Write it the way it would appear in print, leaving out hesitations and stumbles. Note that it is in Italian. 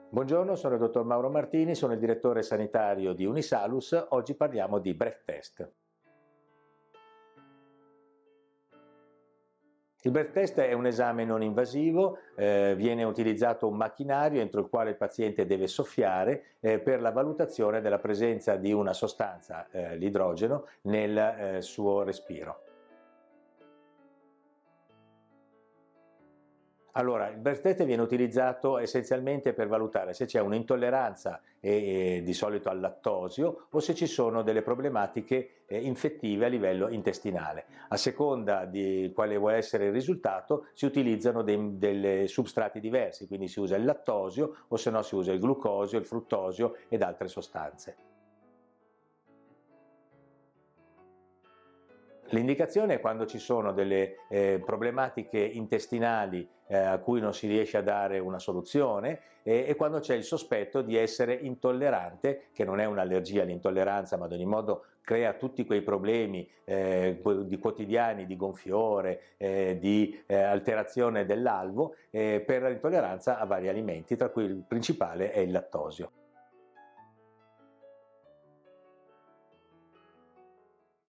Buongiorno, sono il dottor Mauro Martini, sono il direttore sanitario di Unisalus. Oggi parliamo di breath test. Il breath test è un esame non invasivo, viene utilizzato un macchinario entro il quale il paziente deve soffiare per la valutazione della presenza di una sostanza, l'idrogeno, nel suo respiro. Allora, il breath test viene utilizzato essenzialmente per valutare se c'è un'intolleranza di solito al lattosio o se ci sono delle problematiche infettive a livello intestinale. A seconda di quale vuole essere il risultato si utilizzano dei substrati diversi, quindi si usa il lattosio o se no si usa il glucosio, il fruttosio ed altre sostanze. L'indicazione è quando ci sono delle problematiche intestinali a cui non si riesce a dare una soluzione e quando c'è il sospetto di essere intollerante, che non è un'allergia l'intolleranza, ma ad ogni modo crea tutti quei problemi di quotidiani, di gonfiore, di alterazione dell'alvo per l'intolleranza a vari alimenti, tra cui il principale è il lattosio.